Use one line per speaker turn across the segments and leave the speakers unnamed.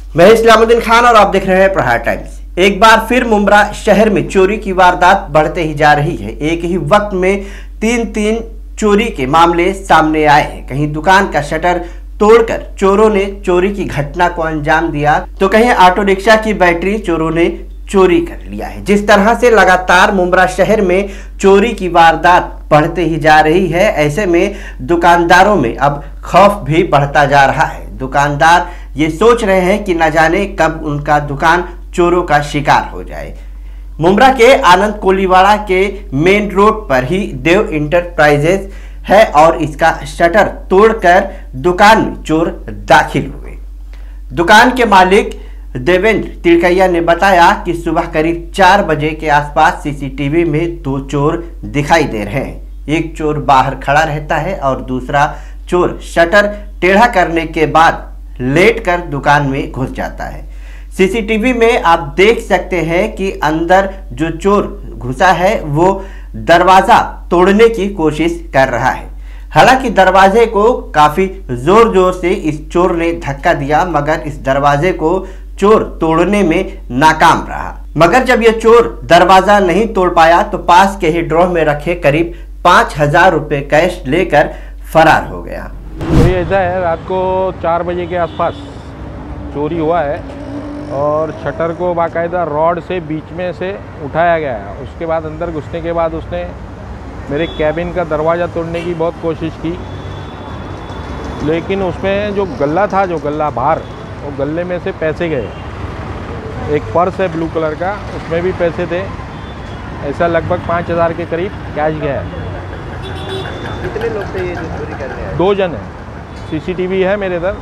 मैं इस्लामुद्दीन खान और आप देख रहे हैं प्रहार टाइम्स। एक बार फिर मुंब्रा शहर में चोरी की वारदात बढ़ते ही जा रही है। एक ही वक्त में तीन चोरी के मामले सामने आए हैं। कहीं दुकान का शटर तोड़कर चोरों ने चोरी की घटना को अंजाम दिया, तो कहीं ऑटो रिक्शा की बैटरी चोरों ने चोरी कर लिया है। जिस तरह से लगातार मुंब्रा शहर में चोरी की वारदात बढ़ते ही जा रही है, ऐसे में दुकानदारों में अब खौफ भी बढ़ता जा रहा है। दुकानदार ये सोच रहे हैं कि न जाने कब उनका दुकान चोरों का शिकार हो जाए। मुंब्रा के आनंद कोलीवाड़ा के मेन रोड पर ही देव इंटरप्राइजेज है और इसका शटर तोड़कर दुकान में चोर दाखिल हुए। दुकान के मालिक देवेंद्र तिड़कैया ने बताया कि सुबह करीब 4 बजे के आसपास सीसीटीवी में 2 चोर दिखाई दे रहे हैं। एक चोर बाहर खड़ा रहता है और दूसरा चोर शटर टेढ़ा करने के बाद लेटकर दुकान में घुस जाता है। सीसीटीवी में आप देख सकते हैं कि अंदर जो चोर घुसा है वो दरवाजा तोड़ने की कोशिश कर रहा है। हालांकि दरवाजे को काफी जोर जोर से इस चोर ने धक्का दिया, मगर इस दरवाजे को चोर तोड़ने में नाकाम रहा। मगर जब यह चोर दरवाजा नहीं तोड़ पाया तो पास के ही ड्रॉ में रखे करीब 5,000 रुपए कैश लेकर फरार हो गया।
तो ये ऐसा है, रात को 4 बजे के आसपास चोरी हुआ है और शटर को बाकायदा रॉड से बीच में से उठाया गया है। उसके बाद अंदर घुसने के बाद उसने मेरे कैबिन का दरवाज़ा तोड़ने की बहुत कोशिश की, लेकिन उसमें जो गल्ला था, जो गल्ला बाहर, वो गल्ले में से पैसे गए। एक पर्स है ब्लू कलर का, उसमें भी पैसे थे। ऐसा लगभग 5,000 के करीब कैश गया है।
कितने लोग थे ये जो चोरी कर रहे हैं?
2 जन हैं। सीसीटीवी है मेरे इधर।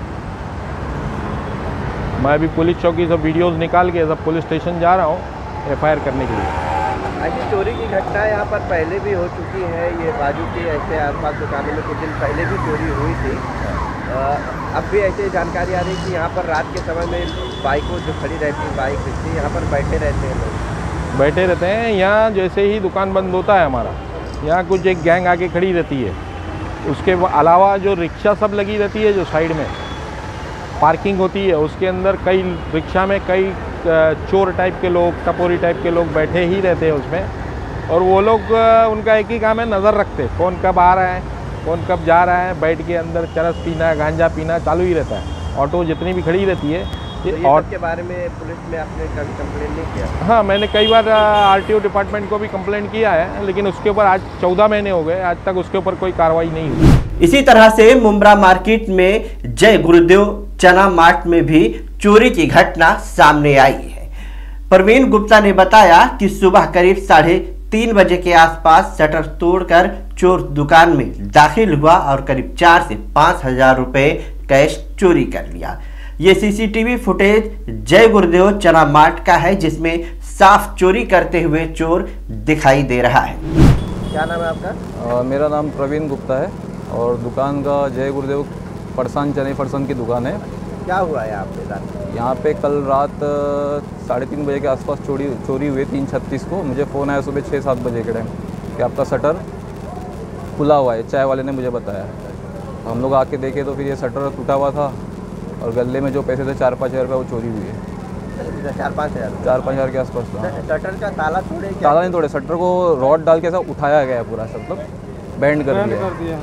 मैं अभी पुलिस चौकी से वीडियोस निकाल के सब पुलिस स्टेशन जा रहा हूँ FIR करने के लिए।
ऐसी चोरी की घटना यहाँ पर पहले भी हो चुकी है। ये बाजू के ऐसे आसपास दुकानों में कुछ दिन पहले भी चोरी हुई थी। अब भी ऐसी जानकारी आ रही है कि यहाँ पर रात के समय में बाइकों जो खड़ी रहती है, बाइक रिक्शे यहाँ पर बैठे रहते हैं लोग।
बैठे रहते हैं यहाँ। जैसे ही दुकान बंद होता है हमारा, यहाँ कुछ एक गैंग आके खड़ी रहती है। उसके अलावा जो रिक्शा सब लगी रहती है, जो साइड में पार्किंग होती है, उसके अंदर कई रिक्शा में कई चोर टाइप के लोग, टपोरी टाइप के लोग बैठे ही रहते हैं उसमें। और वो लोग उनका एक ही काम है, नज़र रखते, कौन कब आ रहा है, कौन कब जा रहा है। बैठ के अंदर चरस पीना, गांजा पीना चालू ही रहता है। ऑटो जितनी भी खड़ी रहती है।
तो और के बारे में पुलिस में आपने कभी कंप्लेंट नहीं किया?
हाँ, मैंने कई बार RTO डिपार्टमेंट को भी कंप्लेंट किया है, लेकिन उसके ऊपर आज 14 महीने हो गए, आज तक उसके ऊपर कोई कार्रवाई नहीं हुई।
इसी तरह से मुंब्रा मार्केट में जय गुरुदेव चना मार्ट में भी चोरी की घटना सामने आई है। प्रवीण गुप्ता ने बताया कि सुबह करीब 3:30 बजे के आसपास शटर तोड़कर चोर दुकान में दाखिल हुआ और करीब 4 से 5,000 रुपए कैश चोरी कर लिया। ये सीसीटीवी फुटेज जय गुरुदेव चना मार्ट का है, जिसमें साफ चोरी करते हुए चोर दिखाई दे रहा है। क्या नाम है आपका?
मेरा नाम प्रवीण गुप्ता है और दुकान का जय गुरुदेव फरसान चने फरसान की दुकान है।
क्या हुआ है आपके साथ?
यहाँ पे कल रात 3:30 बजे के आसपास चोरी हुई 3:36 को। मुझे फ़ोन आया सुबह 6-7 बजे के टाइम कि आपका शटर खुला हुआ है। चाय वाले ने मुझे बताया। हम लोग आके देखे तो फिर ये शटर टूटा हुआ था और गले में जो पैसे थे 4-5 हज़ार रुपये, वो चोरी हुई है। 4-5 हज़ार के आसपास था।
शटर का ताला तोड़े?
ताला नहीं तोड़े, शटर को रॉड डाल के ऐसा उठाया गया पूरा, मतलब बैंड कर दिया।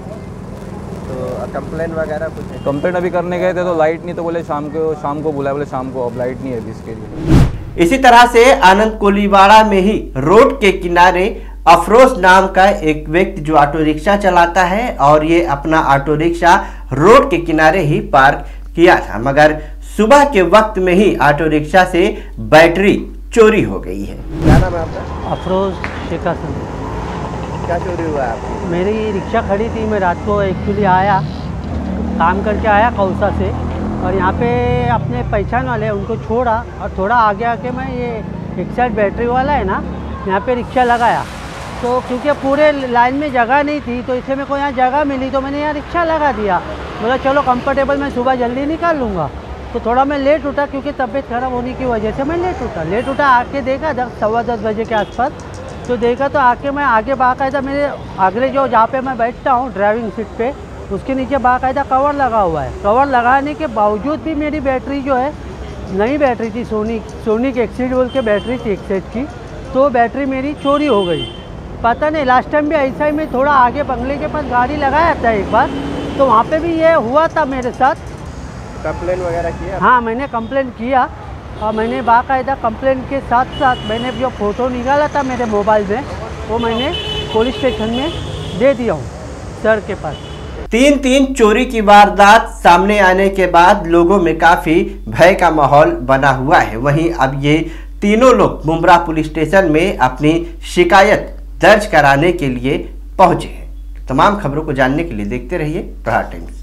तो कंप्लेन वगैरह कुछ?
कंप्लेंट अभी करने गए थे तो लाइट नहीं, तो बोले शाम को बुलाया, बोले शाम को, अब लाइट नहीं है अभी इसके लिए।
इसी तरह से आनंद कोलीवाड़ा में ही रोड के किनारे अफरोज नाम का एक व्यक्ति जो ऑटो रिक्शा चलाता है और ये अपना ऑटो रिक्शा रोड के किनारे ही पार्क किया था, मगर सुबह के वक्त में ही ऑटो रिक्शा से बैटरी चोरी हो गई है। क्या नाम है आपका?
अफरोज शेख।
क्या चोरी हुआ है आपकी?
मेरी रिक्शा खड़ी थी। मैं रात को एक्चुअली आया, काम करके आया कौसा से, और यहाँ पे अपने पहचान वाले उनको छोड़ा और थोड़ा आगे आके मैं ये एक साइड बैटरी वाला है ना, यहाँ पे रिक्शा लगाया। तो क्योंकि पूरे लाइन में जगह नहीं थी, तो इसलिए मेरे को यहाँ जगह मिली तो मैंने यहाँ रिक्शा लगा दिया। बोला चलो कंफर्टेबल, मैं सुबह जल्दी निकाल लूँगा। तो थोड़ा मैं लेट उठा क्योंकि तबीयत खराब होने की वजह से मैं लेट उठा। आके देखा 10-10:15 बजे के आसपास, तो देखा तो आके मैं आगे बाकायदा मेरे अगले जो जहाँ पे मैं बैठता हूँ ड्राइविंग सीट पे, उसके नीचे बाकायदा कवर लगा हुआ है। कवर लगाने के बावजूद भी मेरी बैटरी जो है, नई बैटरी थी, सोनिक एक्सीड बोल के बैटरी थी 1 सेट की, तो बैटरी मेरी चोरी हो गई। पता नहीं, लास्ट टाइम भी ऐसा ही, मैं थोड़ा आगे बंगले के पास गाड़ी लगाया था एक बार, तो वहाँ पे भी ये हुआ था मेरे साथ।
कंप्लेन वगैरह किया?
हाँ, मैंने कंप्लेन किया और मैंने बाकायदा कंप्लेन के साथ साथ मैंने जो फ़ोटो निकाला था मेरे मोबाइल में, वो मैंने पुलिस स्टेशन में दे दिया हूँ सर के पास।
3 चोरी की वारदात सामने आने के बाद लोगों में काफ़ी भय का माहौल बना हुआ है। वहीं अब ये तीनों लोग मुंब्रा पुलिस स्टेशन में अपनी शिकायत दर्ज कराने के लिए पहुंचे हैं। तमाम खबरों को जानने के लिए देखते रहिए प्रहार टाइम्स।